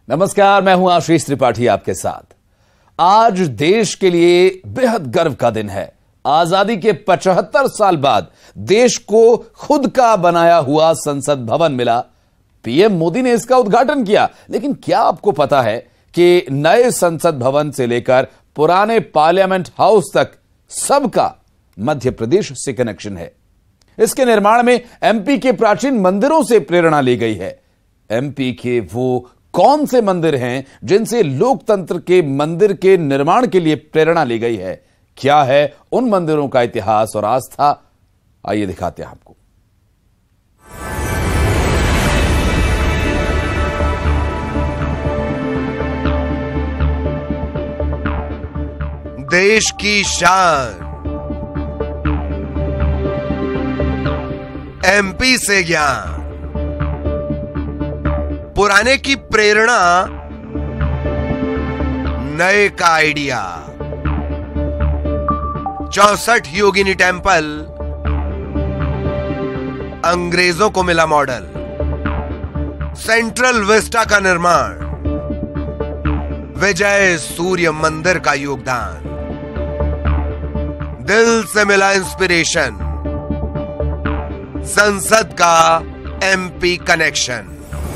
नमस्कार, मैं हूं आशीष त्रिपाठी आपके साथ। आज देश के लिए बेहद गर्व का दिन है। आजादी के 75 साल बाद देश को खुद का बनाया हुआ संसद भवन मिला। पीएम मोदी ने इसका उद्घाटन किया। लेकिन क्या आपको पता है कि नए संसद भवन से लेकर पुराने पार्लियामेंट हाउस तक सबका मध्य प्रदेश से कनेक्शन है। इसके निर्माण में एमपी के प्राचीन मंदिरों से प्रेरणा ली गई है। एमपी के वो कौन से मंदिर हैं जिनसे लोकतंत्र के मंदिर के निर्माण के लिए प्रेरणा ली गई है? क्या है उन मंदिरों का इतिहास और आस्था? आइए दिखाते हैं आपको। देश की शान, एमपी से ज्ञान, पुराने की प्रेरणा, नए का आइडिया। 64 योगिनी टेम्पल अंग्रेजों को मिला मॉडल। सेंट्रल विस्टा का निर्माण, विजय सूर्य मंदिर का योगदान। दिल से मिला इंस्पिरेशन, संसद का एमपी कनेक्शन।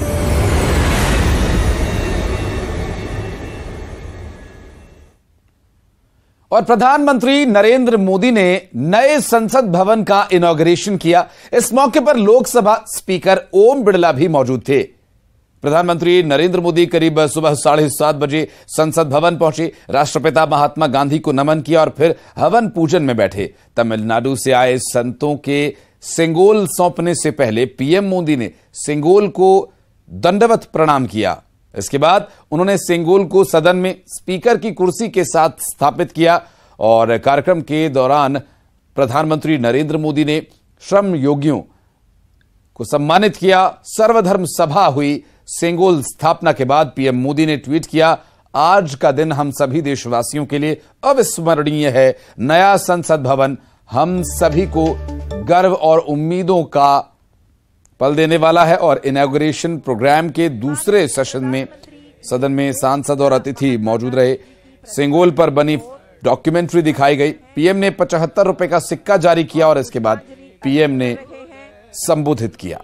और प्रधानमंत्री नरेंद्र मोदी ने नए संसद भवन का इनॉग्रेशन किया। इस मौके पर लोकसभा स्पीकर ओम बिड़ला भी मौजूद थे। प्रधानमंत्री नरेंद्र मोदी करीब सुबह 7:30 बजे संसद भवन पहुंचे, राष्ट्रपिता महात्मा गांधी को नमन किया और फिर हवन पूजन में बैठे। तमिलनाडु से आए संतों के सेंगोल सौंपने से पहले पीएम मोदी ने सेंगोल को दंडवत प्रणाम किया। इसके बाद उन्होंने सेंगोल को सदन में स्पीकर की कुर्सी के साथ स्थापित किया और कार्यक्रम के दौरान प्रधानमंत्री नरेंद्र मोदी ने श्रम योगियों को सम्मानित किया। सर्वधर्म सभा हुई। सेंगोल स्थापना के बाद पीएम मोदी ने ट्वीट किया, आज का दिन हम सभी देशवासियों के लिए अविस्मरणीय है। नया संसद भवन हम सभी को गर्व और उम्मीदों का पल देने वाला है। और इनॉग्रेशन प्रोग्राम के दूसरे सेशन में सदन में सांसद और अतिथि मौजूद रहे। सेंगोल पर बनी डॉक्यूमेंट्री दिखाई गई। पीएम ने 75 रुपए का सिक्का जारी किया और इसके बाद पीएम ने संबोधित किया।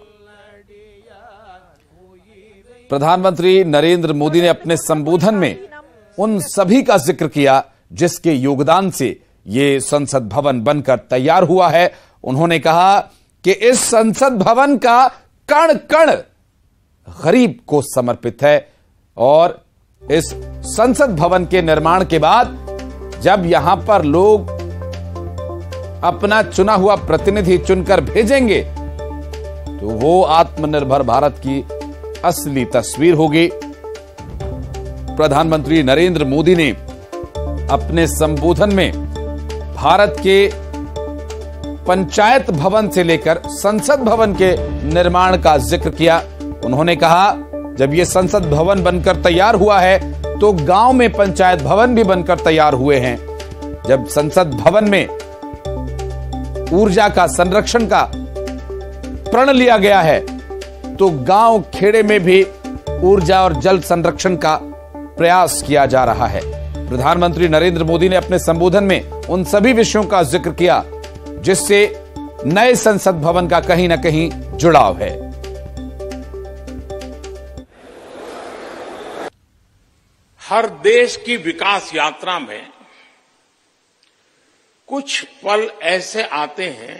प्रधानमंत्री नरेंद्र मोदी ने अपने संबोधन में उन सभी का जिक्र किया जिसके योगदान से ये संसद भवन बनकर तैयार हुआ है। उन्होंने कहा कि इस संसद भवन का कण कण गरीब को समर्पित है और इस संसद भवन के निर्माण के बाद जब यहां पर लोग अपना चुना हुआ प्रतिनिधि चुनकर भेजेंगे तो वो आत्मनिर्भर भारत की असली तस्वीर होगी। प्रधानमंत्री नरेंद्र मोदी ने अपने संबोधन में भारत के पंचायत भवन से लेकर संसद भवन के निर्माण का जिक्र किया। उन्होंने कहा, जब यह संसद भवन बनकर तैयार हुआ है तो गांव में पंचायत भवन भी बनकर तैयार हुए हैं। जब संसद भवन में ऊर्जा का संरक्षण का प्रण लिया गया है तो गांव खेड़े में भी ऊर्जा और जल संरक्षण का प्रयास किया जा रहा है। प्रधानमंत्री नरेंद्र मोदी ने अपने संबोधन में उन सभी विषयों का जिक्र किया जिससे नए संसद भवन का कहीं ना कहीं जुड़ाव है। हर देश की विकास यात्रा में कुछ पल ऐसे आते हैं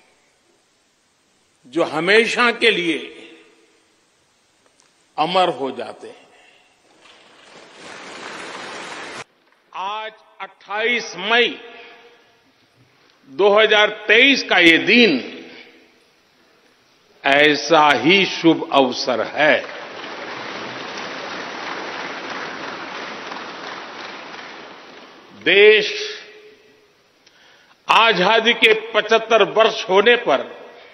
जो हमेशा के लिए अमर हो जाते हैं। आज 28 मई 2023 का ये दिन ऐसा ही शुभ अवसर है। देश आजादी के 75 वर्ष होने पर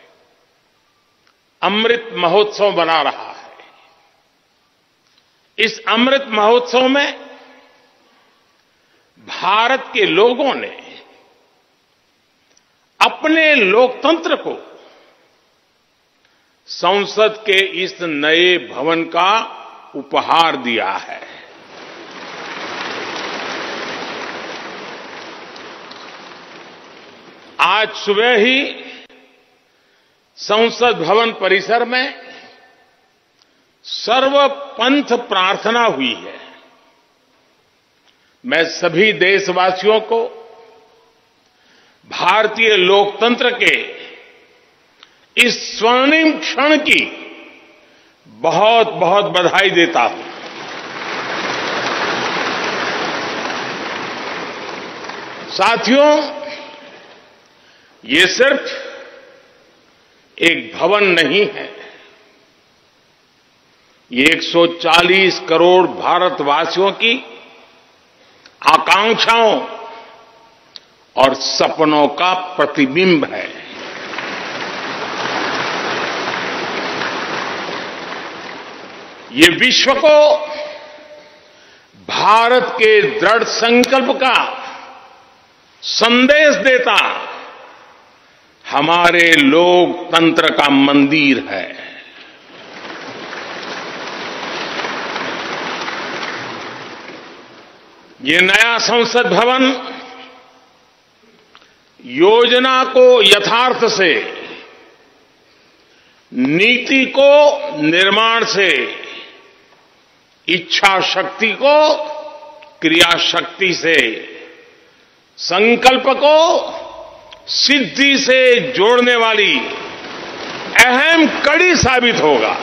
अमृत महोत्सव मना रहा है। इस अमृत महोत्सव में भारत के लोगों ने अपने लोकतंत्र को संसद के इस नए भवन का उपहार दिया है। आज सुबह ही संसद भवन परिसर में सर्वपंथ प्रार्थना हुई है। मैं सभी देशवासियों को भारतीय लोकतंत्र के इस स्वर्णिम क्षण की बहुत बहुत बधाई देता हूं। साथियों, ये सिर्फ एक भवन नहीं है, ये 140 करोड़ भारतवासियों की आकांक्षाओं और सपनों का प्रतिबिंब है। ये विश्व को भारत के दृढ़ संकल्प का संदेश देता हमारे लोकतंत्र का मंदिर है। ये नया संसद भवन योजना को यथार्थ से, नीति को निर्माण से, इच्छा शक्ति को क्रिया शक्ति से, संकल्प को सिद्धि से जोड़ने वाली अहम कड़ी साबित होगा।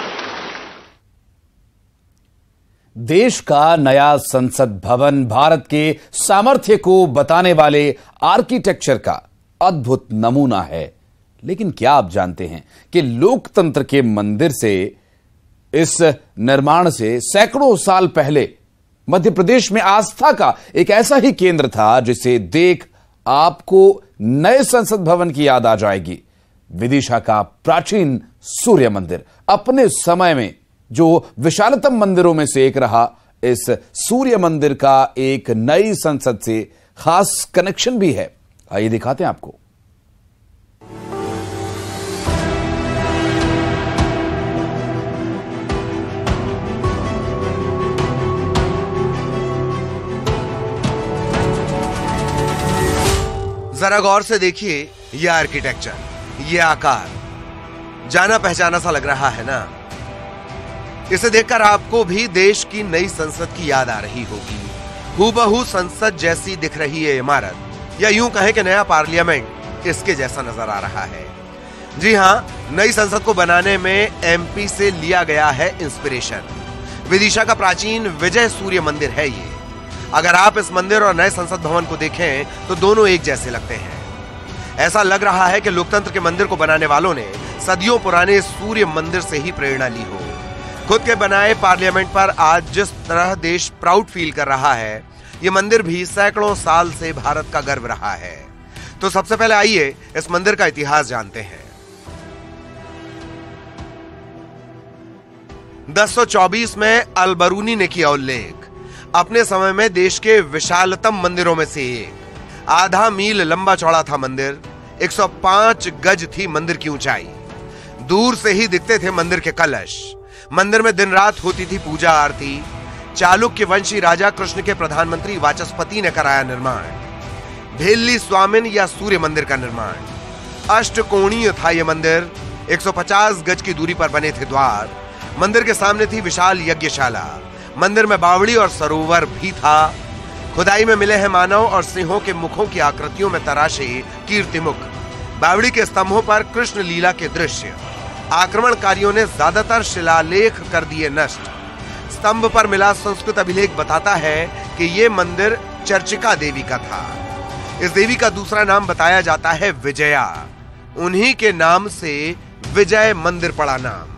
देश का नया संसद भवन भारत के सामर्थ्य को बताने वाले आर्किटेक्चर का अद्भुत नमूना है। लेकिन क्या आप जानते हैं कि लोकतंत्र के मंदिर से, इस निर्माण से सैकड़ों साल पहले मध्य प्रदेश में आस्था का एक ऐसा ही केंद्र था जिसे देख आपको नए संसद भवन की याद आ जाएगी। विदिशा का प्राचीन सूर्य मंदिर अपने समय में जो विशालतम मंदिरों में से एक रहा, इस सूर्य मंदिर का एक नई संसद से खास कनेक्शन भी है। आइए दिखाते हैं आपको। जरा गौर से देखिए ये आर्किटेक्चर, ये आकार जाना पहचाना सा लग रहा है ना। इसे देखकर आपको भी देश की नई संसद की याद आ रही होगी। हूबहू संसद जैसी दिख रही है इमारत, या यूं कहें कि नया पार्लियामेंट इसके जैसा नजर आ रहा है। जी हां, नई संसद को बनाने में एमपी से लिया गया है इंस्पिरेशन। विदिशा का प्राचीन विजय सूर्य मंदिर है ये। अगर आप इस मंदिर और नए संसद भवन को देखें तो दोनों एक जैसे लगते हैं। ऐसा लग रहा है कि लोकतंत्र के मंदिर को बनाने वालों ने सदियों पुराने सूर्य मंदिर से ही प्रेरणा ली हो। खुद के बनाए पार्लियामेंट पर आज जिस तरह देश प्राउड फील कर रहा है, ये मंदिर भी सैकड़ों साल से भारत का गर्व रहा है। तो सबसे पहले आइए इस मंदिर का इतिहास जानते हैं। 1024 में अल-बरूनी ने किया उल्लेख। अपने समय में देश के विशालतम मंदिरों में से एक। आधा मील लंबा चौड़ा था मंदिर, 105 गज थी मंदिर की ऊंचाई। दूर से ही दिखते थे मंदिर के कलश। मंदिर में दिन रात होती थी पूजा आरती। चालुक्य वंशी राजा कृष्ण के प्रधानमंत्री वाचस्पति ने कराया निर्माण। भेल्ली स्वामिन या सूर्य मंदिर का निर्माण। अष्टकोणीय था यह मंदिर। 150 गज की दूरी पर बने थे द्वार। मंदिर के सामने थी विशाल यज्ञशाला। मंदिर में बावड़ी और सरोवर भी था। खुदाई में मिले हैं मानव और सिंहों के मुखों की आकृतियों में तराशे कीर्तिमुख। बावड़ी के स्तंभों पर कृष्ण लीला के दृश्य। आक्रमणकारियों ने ज्यादातर शिलालेख कर दिए नष्ट। स्तंभ पर मिला संस्कृत अभिलेख बताता है कि यह मंदिर चर्चिका देवी का था। इस देवी का दूसरा नाम बताया जाता है विजया। उन्हीं के नाम से विजय मंदिर पड़ा नाम।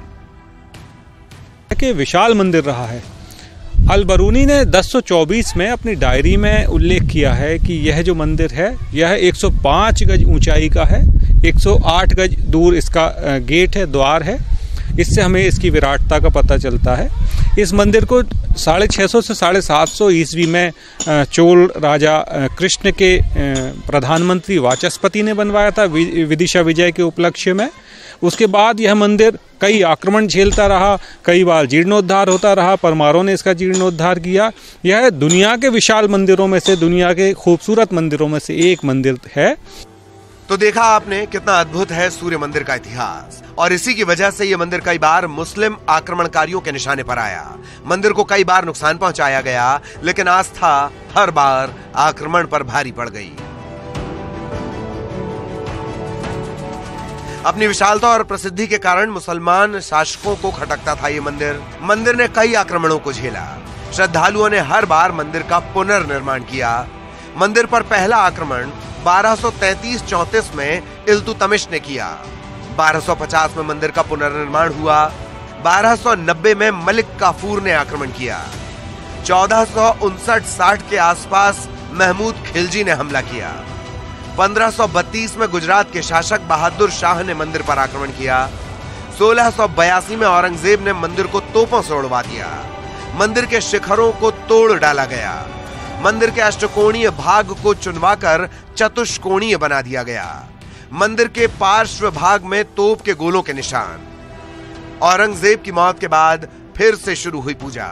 के विशाल मंदिर रहा है। अल-बरूनी ने 1024 में अपनी डायरी में उल्लेख किया है कि यह जो मंदिर है यह 105 गज ऊंचाई का है। 108 गज दूर इसका गेट है, द्वार है। इससे हमें इसकी विराटता का पता चलता है। इस मंदिर को 650 से 750 ईस्वी में चोल राजा कृष्ण के प्रधानमंत्री वाचस्पति ने बनवाया था विदिशा विजय के उपलक्ष्य में। उसके बाद यह मंदिर कई आक्रमण झेलता रहा, कई बार जीर्णोद्धार होता रहा, परमारों ने इसका जीर्णोद्धार किया। यह दुनिया के विशाल मंदिरों में से, दुनिया के खूबसूरत मंदिरों में से एक मंदिर है। तो देखा आपने कितना अद्भुत है सूर्य मंदिर का इतिहास, और इसी की वजह से यह मंदिर कई बार मुस्लिम आक्रमणकारियों के निशाने पर आया। मंदिर को कई बार नुकसान पहुंचाया गया, लेकिन आस्था हर बार आक्रमण पर भारी पड़ गई। अपनी विशालता और प्रसिद्धि के कारण मुसलमान शासकों को खटकता था ये मंदिर। मंदिर ने कई आक्रमणों को झेला। श्रद्धालुओं ने हर बार मंदिर का पुनर्निर्माण किया। मंदिर पर पहला आक्रमण 1233-34 में इल्तुतमिश ने किया। 1250 में मंदिर का पुनर्निर्माण हुआ। 1290 में मलिक काफूर ने आक्रमण किया। 1459-60 के आसपास महमूद खिलजी ने हमला किया। 1532 में गुजरात के शासक बहादुर शाह ने मंदिर पर आक्रमण किया। 1682 में औरंगजेब ने मंदिर को तोपों से उड़वा दिया। मंदिर के शिखरों को तोड़ डाला गया। मंदिर के अष्टकोणीय भाग को चुनवाकर चतुष्कोणीय बना दिया गया। मंदिर के पार्श्व भाग में तोप के गोलों के निशान। औरंगजेब की मौत के बाद फिर से शुरू हुई पूजा।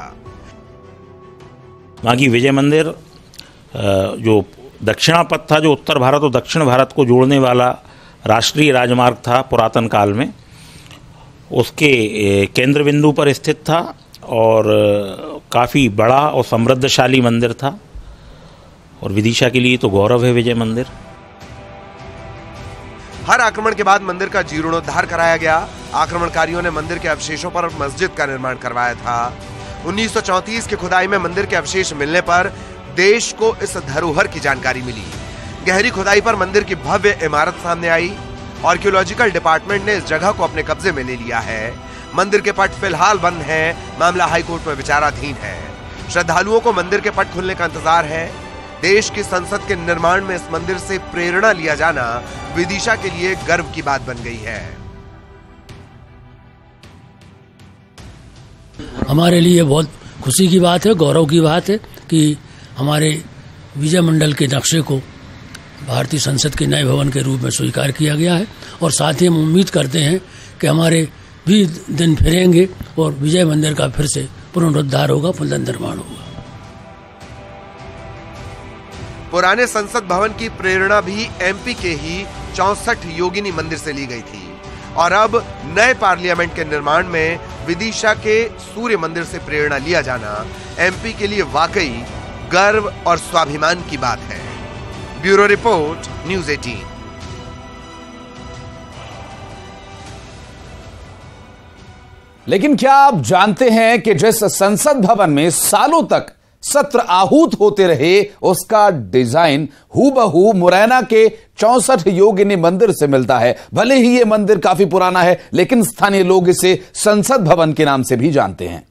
बाकी विजय मंदिर जो दक्षिणापथ था, जो उत्तर भारत और दक्षिण भारत को जोड़ने वाला राष्ट्रीय राजमार्ग था पुरातन काल में, उसके केंद्र बिंदु पर स्थित था और काफ़ी बड़ा और समृद्धशाली मंदिर था। और विदिशा के लिए तो गौरव है विजय मंदिर। हर आक्रमण के बाद मंदिर का जीर्णोद्धार कराया गया। आक्रमणकारियों ने मंदिर के अवशेषों पर मस्जिद का निर्माण करवाया था। 1934 की खुदाई में मंदिर के अवशेष मिलने पर देश को इस धरोहर की जानकारी मिली। गहरी खुदाई पर मंदिर की भव्य इमारत सामने आई। आर्कियोलॉजिकल डिपार्टमेंट ने इस जगह को अपने कब्जे में ले लिया है। मंदिर के पट फिलहाल बंद हैं। मामला हाईकोर्ट में विचाराधीन है। श्रद्धालुओं को मंदिर के पट खुलने का इंतजार है। देश की संसद के निर्माण में इस मंदिर से प्रेरणा लिया जाना विदिशा के लिए गर्व की बात बन गई है। हमारे लिए बहुत खुशी की बात है, गौरव की बात है कि हमारे विजय मंडल के नक्शे को भारतीय संसद के नए भवन के रूप में स्वीकार किया गया है। और साथ ही हम उम्मीद करते हैं कि हमारे भी दिन फिरेंगे और विजय मंदिर का फिर से पुनरुद्धार होगा, पुनर्निर्माण होगा। पुराने संसद भवन की प्रेरणा भी एमपी के ही 64 योगिनी मंदिर से ली गई थी, और अब नए पार्लियामेंट के निर्माण में विदिशा के सूर्य मंदिर से प्रेरणा लिया जाना एमपी के लिए वाकई गर्व और स्वाभिमान की बात है। Bureau report, news 18। लेकिन क्या आप जानते हैं कि जिस संसद भवन में सालों तक सत्र आहूत होते रहे, उसका डिजाइन हूबहू मुरैना के 64 योगिनी मंदिर से मिलता है। भले ही यह मंदिर काफी पुराना है, लेकिन स्थानीय लोग इसे संसद भवन के नाम से भी जानते हैं।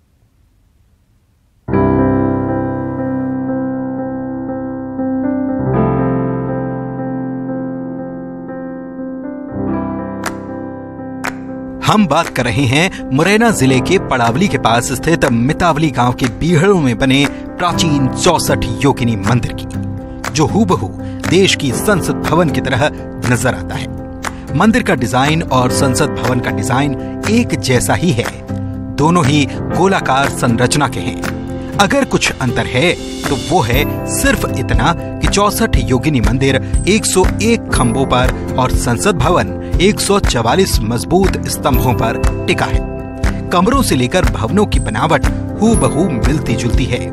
हम बात कर रहे हैं मुरैना जिले के पड़ावली के पास स्थित मितावली गांव के बीहड़ों में बने प्राचीन 64 योगिनी मंदिर की, जो हूबहू देश की संसद भवन की तरह नजर आता है। मंदिर का डिजाइन और संसद भवन का डिजाइन एक जैसा ही है। दोनों ही गोलाकार संरचना के हैं। अगर कुछ अंतर है तो वो है सिर्फ इतना कि 64 योगिनी मंदिर 101 खंभों पर और संसद भवन 144 मजबूत स्तंभों पर टिका है। कमरों से लेकर भवनों की बनावट हूबहू मिलती जुलती है।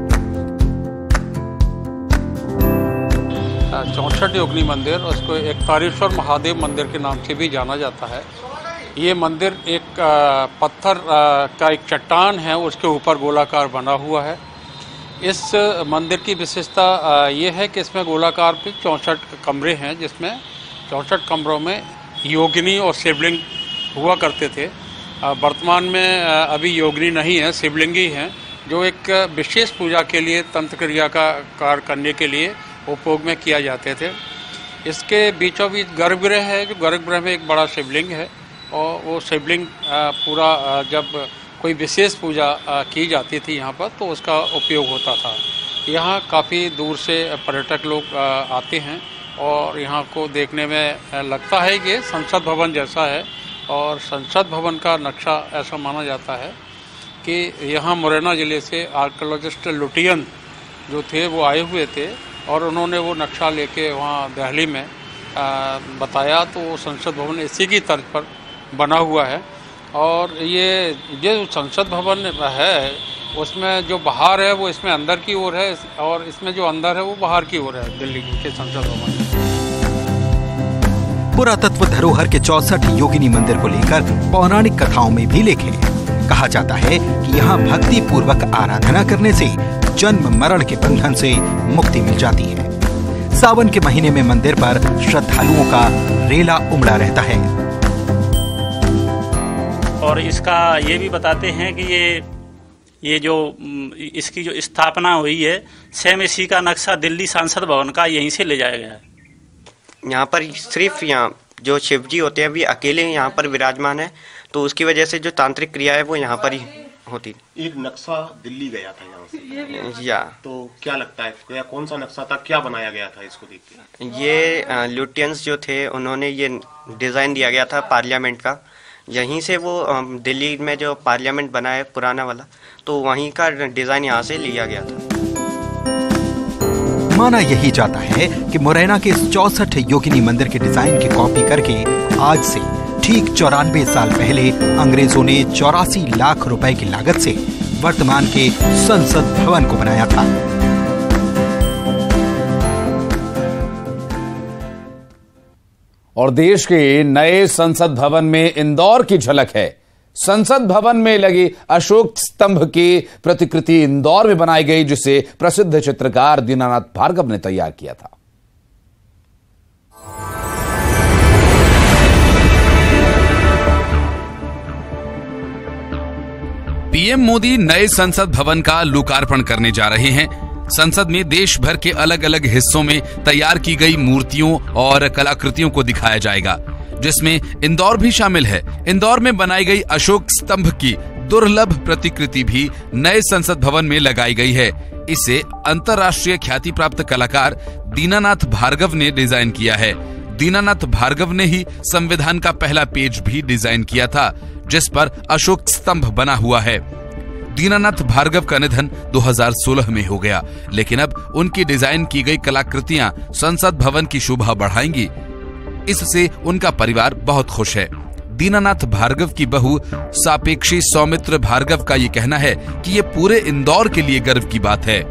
64 योगिनी मंदिर, उसको एक तारेश्वर महादेव मंदिर के नाम से भी जाना जाता है। ये मंदिर एक पत्थर का एक चट्टान है, उसके ऊपर गोलाकार बना हुआ है। इस मंदिर की विशेषता ये है कि इसमें गोलाकार के 64 कमरे हैं, जिसमें 64 कमरों में योगिनी और शिवलिंग हुआ करते थे। वर्तमान में अभी योगिनी नहीं है, शिवलिंग ही हैं, जो एक विशेष पूजा के लिए, तंत्र क्रिया का कार्य करने के लिए उपयोग में किया जाते थे। इसके बीचों बीच गर्भगृह है, जो गर्भगृह में एक बड़ा शिवलिंग है, और वो शिवलिंग पूरा जब कोई विशेष पूजा की जाती थी यहाँ पर, तो उसका उपयोग होता था। यहाँ काफ़ी दूर से पर्यटक लोग आते हैं और यहाँ को देखने में लगता है कि संसद भवन जैसा है, और संसद भवन का नक्शा ऐसा माना जाता है कि यहाँ मुरैना ज़िले से आर्कियोलॉजिस्ट लुटियन जो थे वो आए हुए थे और उन्होंने वो नक्शा लेके वहाँ दिल्ली में बताया, तो संसद भवन इसी की तर्ज पर बना हुआ है। और ये जो संसद भवन है उसमें जो बाहर है वो इसमें अंदर की ओर है और इसमें जो अंदर है वो बाहर की ओर है, दिल्ली के संसद भवन। पुरातत्व धरोहर के 64 योगिनी मंदिर को लेकर पौराणिक कथाओं में भी लेख है। कहा जाता है कि यहाँ भक्ति पूर्वक आराधना करने से जन्म मरण के बंधन से मुक्ति मिल जाती है। सावन के महीने में मंदिर पर श्रद्धालुओं का रेला उमड़ा रहता है। और इसका ये भी बताते हैं कि ये जो इसकी जो स्थापना हुई है सेम इसी का नक्शा दिल्ली सांसद भवन का यहीं से ले जाया गया है। यहाँ पर सिर्फ यहाँ जो शिव जी होते हैं भी अकेले यहाँ पर विराजमान है, तो उसकी वजह से जो तांत्रिक क्रिया है वो यहाँ पर ही होती। एक नक्शा दिल्ली गया था यहाँ से या तो क्या लगता है कौन सा नक्शा था, क्या बनाया गया था इसको देख के? ये लुटियंस जो थे उन्होंने ये डिज़ाइन दिया गया था पार्लियामेंट का, यहीं से वो दिल्ली में जो पार्लियामेंट बना है पुराना वाला, तो वहीं का डिज़ाइन यहाँ से लिया गया था। माना यही जाता है कि मुरैना के इस 64 योगिनी मंदिर के डिजाइन की कॉपी करके आज से ठीक 94 साल पहले अंग्रेजों ने 84 लाख रुपए की लागत से वर्तमान के संसद भवन को बनाया था। और देश के नए संसद भवन में इंदौर की झलक है। संसद भवन में लगी अशोक स्तंभ की प्रतिकृति इंदौर में बनाई गई, जिसे प्रसिद्ध चित्रकार दीनानाथ भार्गव ने तैयार किया था। पीएम मोदी नए संसद भवन का लोकार्पण करने जा रहे हैं। संसद में देश भर के अलग अलग हिस्सों में तैयार की गई मूर्तियों और कलाकृतियों को दिखाया जाएगा, जिसमें इंदौर भी शामिल है। इंदौर में बनाई गई अशोक स्तंभ की दुर्लभ प्रतिकृति भी नए संसद भवन में लगाई गई है। इसे अंतर्राष्ट्रीय ख्याति प्राप्त कलाकार दीनानाथ भार्गव ने डिजाइन किया है। दीनानाथ भार्गव ने ही संविधान का पहला पेज भी डिजाइन किया था, जिस पर अशोक स्तंभ बना हुआ है। दीनानाथ भार्गव का निधन 2016 में हो गया, लेकिन अब उनकी डिजाइन की गई कलाकृतियां संसद भवन की शोभा बढ़ाएंगी। इससे उनका परिवार बहुत खुश है। दीनानाथ भार्गव की बहू सापेक्षी सौमित्र भार्गव का ये कहना है कि ये पूरे इंदौर के लिए गर्व की बात है।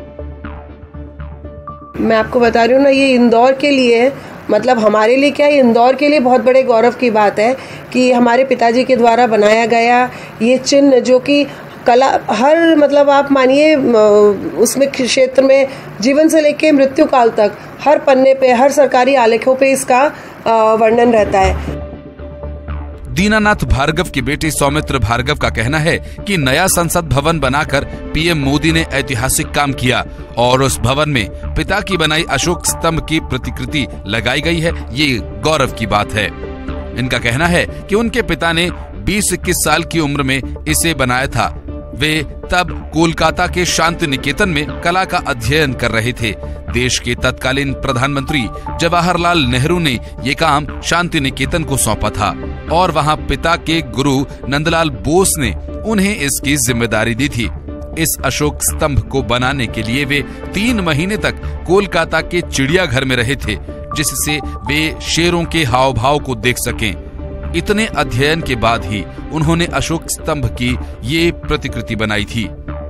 मैं आपको बता रही हूँ ना, ये इंदौर के लिए मतलब हमारे लिए क्या, इंदौर के लिए बहुत बड़े गौरव की बात है कि हमारे पिताजी के द्वारा बनाया गया ये चिन्ह, जो कि कला हर मतलब आप मानिए उसमें क्षेत्र में जीवन से लेकर मृत्यु काल तक हर पन्ने पे, हर सरकारी आलेखों पे इसका वर्णन रहता है। दीनानाथ भार्गव के बेटे सौमित्र भार्गव का कहना है कि नया संसद भवन बनाकर पीएम मोदी ने ऐतिहासिक काम किया और उस भवन में पिता की बनाई अशोक स्तंभ की प्रतिकृति लगाई गई है। ये गौरव की बात है। इनका कहना है कि उनके पिता ने 20-21 साल की उम्र में इसे बनाया था। वे तब कोलकाता के शांति निकेतन में कला का अध्ययन कर रहे थे। देश के तत्कालीन प्रधानमंत्री जवाहरलाल नेहरू ने ये काम शांति निकेतन को सौंपा था और वहां पिता के गुरु नंदलाल बोस ने उन्हें इसकी जिम्मेदारी दी थी। इस अशोक स्तंभ को बनाने के लिए वे 3 महीने तक कोलकाता के चिड़ियाघर में रहे थे, जिससे वे शेरों के हाव भाव को देख सकें। इतने अध्ययन के बाद ही उन्होंने अशोक स्तंभ की ये प्रतिकृति बनाई थी।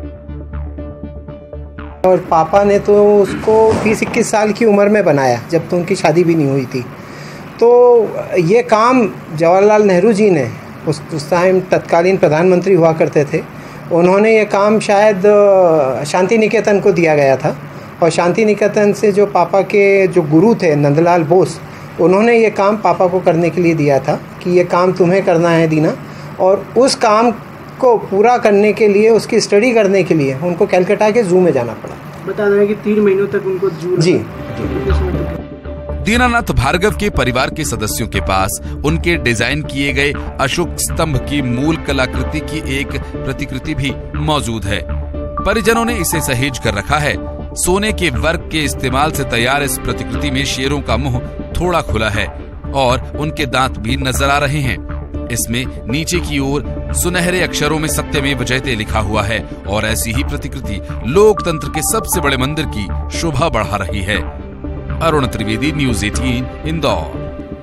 और पापा ने तो उसको 20-21 साल की उम्र में बनाया, जब तो उनकी शादी भी नहीं हुई थी। तो ये काम जवाहरलाल नेहरू जी ने उस टाइम तत्कालीन प्रधानमंत्री हुआ करते थे, उन्होंने ये काम शायद शांति निकेतन को दिया गया था। और शांति निकेतन से जो पापा के जो गुरु थे नंदलाल बोस, उन्होंने ये काम पापा को करने के लिए दिया था कि ये काम तुम्हें करना है दीना। और उस काम को पूरा करने के लिए, उसकी स्टडी करने के लिए उनको कलकत्ता के जू में जाना पड़ा। बता दें कि 3 महीनों तक उनको जू जी। दीनानाथ भार्गव के परिवार के सदस्यों के पास उनके डिजाइन किए गए अशोक स्तंभ की मूल कलाकृति की एक प्रतिकृति भी मौजूद है। परिजनों ने इसे सहेज कर रखा है। सोने के वर्क के इस्तेमाल से तैयार इस प्रतिकृति में शेरों का मुंह थोड़ा खुला है और उनके दांत भी नजर आ रहे हैं। इसमें नीचे की ओर सुनहरे अक्षरों में सत्यमेव जयते लिखा हुआ है और ऐसी ही प्रतिकृति लोकतंत्र के सबसे बड़े मंदिर की शोभा बढ़ा रही है। अरुण त्रिवेदी, न्यूज़ 18, इंदौर।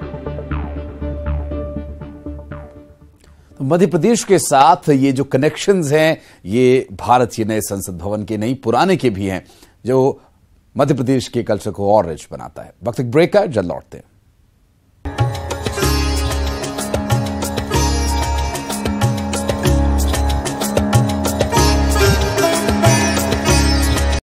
मध्य प्रदेश के साथ ये जो कनेक्शंस हैं, ये भारत के नए संसद भवन के नहीं, पुराने के भी हैं, जो मध्य प्रदेश के कल्चर को और रिच बनाता है। वक्त एक ब्रेक का, जल्द लौटते हैं।